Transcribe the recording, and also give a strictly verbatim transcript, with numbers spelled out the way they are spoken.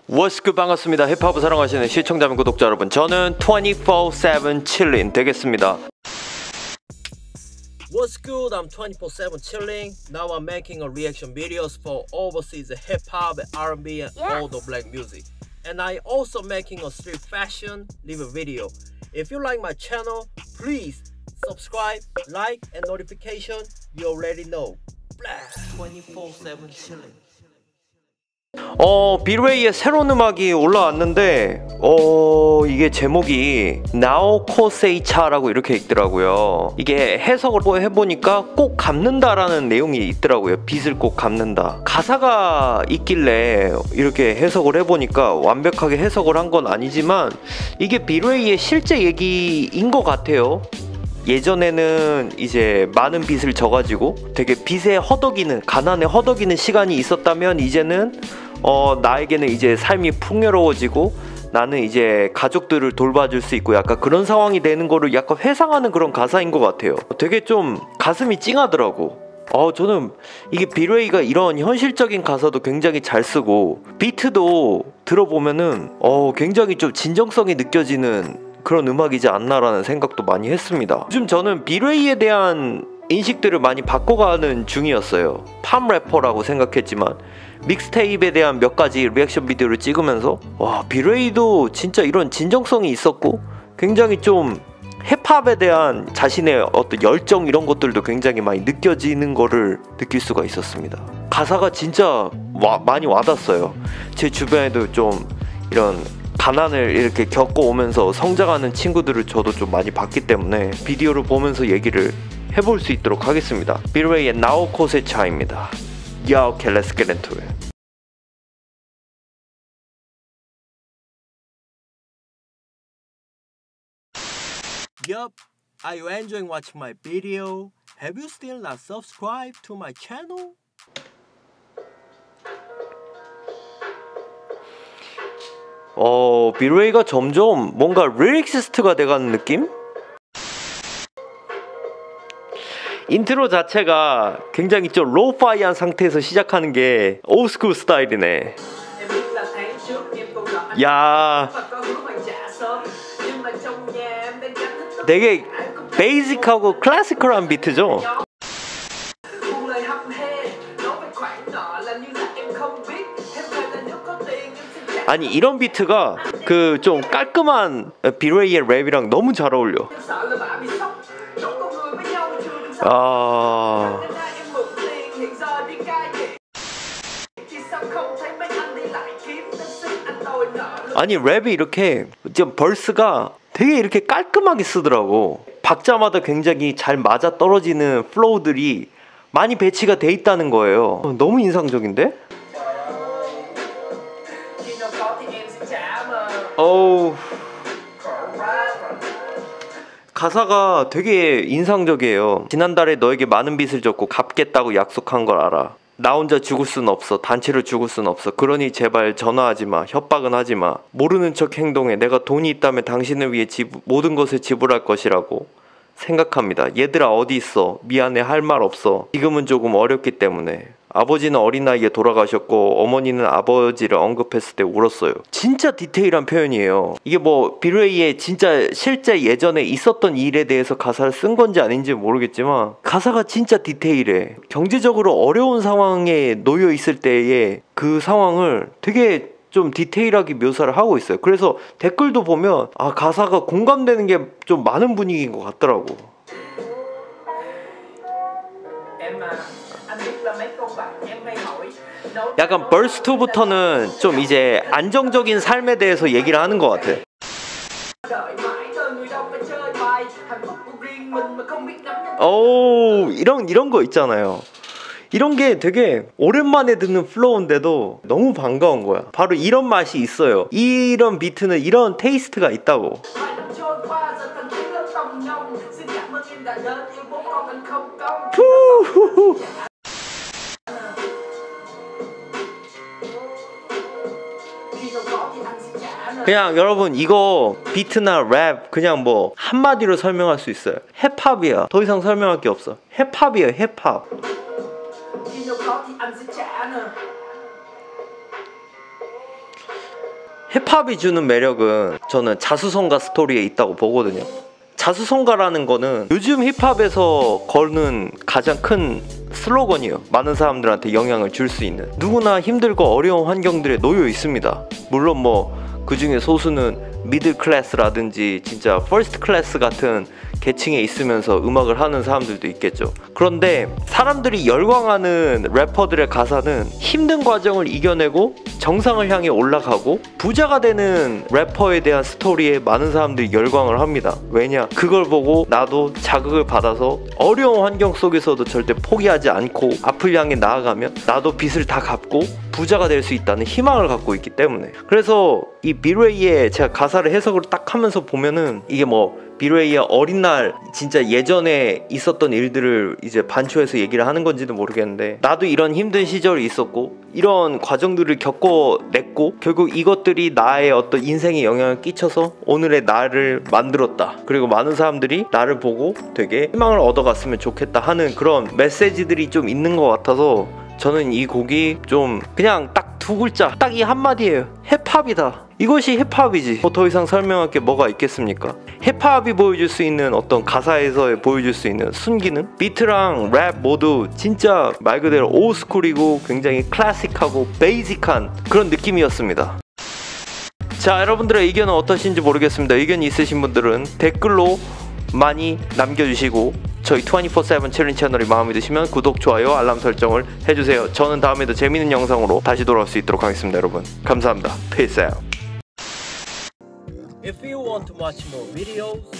What's good, 반갑습니다. 힙합을 사랑하시는 시청자 및 구독자 여러분, 저는 twenty-four seven chillin 되겠습니다. What's good? I'm twenty-four seven chilling. Now I'm making a reaction videos for overseas hip hop, R and B, and yes. all the black music. And I also making a street fashion live video. If you like my channel, please subscribe, like, and notification. You already know. twenty-four seven chilling. 어, 비레이의 새로운 음악이 올라왔는데 어, 이게 제목이 나오코세이차라고 이렇게 있더라고요. 이게 해석을 해보니까 꼭 갚는다라는 내용이 있더라고요. 빚을 꼭 갚는다. 가사가 있길래 이렇게 해석을 해보니까 완벽하게 해석을 한 건 아니지만 이게 비레이의 실제 얘기인 것 같아요. 예전에는 이제 많은 빚을 져가지고 되게 빚에 허덕이는, 가난에 허덕이는 시간이 있었다면 이제는 어 나에게는 이제 삶이 풍요로워지고 나는 이제 가족들을 돌봐줄 수 있고 약간 그런 상황이 되는 거를 약간 회상하는 그런 가사인 것 같아요. 되게 좀 가슴이 찡하더라고. 어 저는 이게 비레이가 이런 현실적인 가사도 굉장히 잘 쓰고 비트도 들어보면은 어 굉장히 좀 진정성이 느껴지는 그런 음악이지 않나라는 생각도 많이 했습니다. 요즘 저는 비레이에 대한 인식들을 많이 바꿔가는 중이었어요. 팜 래퍼라고 생각했지만 믹스테이프에 대한 몇 가지 리액션 비디오를 찍으면서 와, 비레이도 진짜 이런 진정성이 있었고 굉장히 좀 힙합에 대한 자신의 어떤 열정 이런 것들도 굉장히 많이 느껴지는 거를 느낄 수가 있었습니다. 가사가 진짜 와, 많이 와닿았어요. 제 주변에도 좀 이런 가난을 이렇게 겪어오면서 성장하는 친구들을 저도 좀 많이 봤기 때문에 비디오를 보면서 얘기를 해볼 수 있도록 하겠습니다. 비레이의 나오코세차입니다. Yeah, okay, let's get into it. Yup, are you enjoying watching my video? Have you still not subscribed to my channel? 어, 비레이가 점점 뭔가 리릭시스트가 돼가는 느낌? 인트로 자체가 굉장히 좀 로우파이한 상태에서 시작하는 게 올드스쿨 스타일이네. 야, 되게 베이직하고 클래시컬한 비트죠? 아니 이런 비트가 그 좀 깔끔한 비레이의 랩이랑 너무 잘 어울려. 아... 아니 랩이 이렇게 좀 벌스가 되게 이렇게 깔끔하게 쓰더라고. 박자마다 굉장히 잘 맞아 떨어지는 플로우들이 많이 배치가 돼 있다는 거예요. 너무 인상적인데? 어우, 가사가 되게 인상적이에요. 지난달에 너에게 많은 빚을 졌고 갚겠다고 약속한 걸 알아. 나 혼자 죽을 순 없어. 단체로 죽을 순 없어. 그러니 제발 전화하지 마. 협박은 하지 마. 모르는 척 행동해. 내가 돈이 있다면 당신을 위해 지부, 모든 것을 지불할 것이라고 생각합니다. 얘들아 어디 있어? 미안해, 할 말 없어. 지금은 조금 어렵기 때문에. 아버지는 어린 나이에 돌아가셨고 어머니는 아버지를 언급했을 때 울었어요. 진짜 디테일한 표현이에요. 이게 뭐 비레이의 진짜 실제 예전에 있었던 일에 대해서 가사를 쓴 건지 아닌지 모르겠지만 가사가 진짜 디테일해. 경제적으로 어려운 상황에 놓여 있을 때의 그 상황을 되게 좀 디테일하게 묘사를 하고 있어요. 그래서 댓글도 보면 아, 가사가 공감되는 게 좀 많은 분위기인 것 같더라고. 약간 벌스 투부터는 좀 이제 안정적인 삶에 대해서 얘기를 하는 것 같아. 오, 이런 이런 거 있잖아요. 이런 게 되게 오랜만에 듣는 플로우인데도 너무 반가운 거야. 바로 이런 맛이 있어요. 이런 비트는 이런 테이스트가 있다고. 푸우후후. 그냥 여러분 이거 비트나 랩 그냥 뭐 한마디로 설명할 수 있어요. 힙합이야. 더 이상 설명할 게 없어. 힙합이에요, 힙합. 힙합이 주는 매력은 저는 자수성가 스토리에 있다고 보거든요. 자수성가라는 거는 요즘 힙합에서 거는 가장 큰 슬로건이에요. 많은 사람들한테 영향을 줄 수 있는. 누구나 힘들고 어려운 환경들에 놓여 있습니다. 물론 뭐 그 중에 소수는 미들 클래스라든지 진짜 퍼스트 클래스 같은 계층에 있으면서 음악을 하는 사람들도 있겠죠. 그런데 사람들이 열광하는 래퍼들의 가사는 힘든 과정을 이겨내고 정상을 향해 올라가고 부자가 되는 래퍼에 대한 스토리에 많은 사람들이 열광을 합니다. 왜냐? 그걸 보고 나도 자극을 받아서 어려운 환경 속에서도 절대 포기하지 않고 앞을 향해 나아가면 나도 빚을 다 갚고 부자가 될 수 있다는 희망을 갖고 있기 때문에. 그래서 이 비레이의 제가 가사를 해석을 딱 하면서 보면은 이게 뭐 비레이의 어린 날 진짜 예전에 있었던 일들을 이제 반초해서 얘기를 하는 건지도 모르겠는데, 나도 이런 힘든 시절이 있었고 이런 과정들을 겪어냈고 결국 이것들이 나의 어떤 인생에 영향을 끼쳐서 오늘의 나를 만들었다. 그리고 많은 사람들이 나를 보고 되게 희망을 얻어갔으면 좋겠다 하는 그런 메시지들이 좀 있는 것 같아서 저는 이 곡이 좀 그냥 딱 두 글자, 딱 이 한마디예요. 힙합이다. 이것이 힙합이지. 뭐 더 이상 설명할 게 뭐가 있겠습니까? 힙합이 보여줄 수 있는 어떤 가사에서 보여줄 수 있는 순기능? 비트랑 랩 모두 진짜 말 그대로 올스쿨이고 굉장히 클래식하고 베이직한 그런 느낌이었습니다. 자, 여러분들의 의견은 어떠신지 모르겠습니다. 의견이 있으신 분들은 댓글로 많이 남겨주시고 저희 이십사 세븐 챌린지 채널이 마음에 드시면 구독, 좋아요, 알람 설정을 해주세요. 저는 다음에도 재밌는 영상으로 다시 돌아올 수 있도록 하겠습니다. 여러분 감사합니다. Peace out. If you want to watch more videos,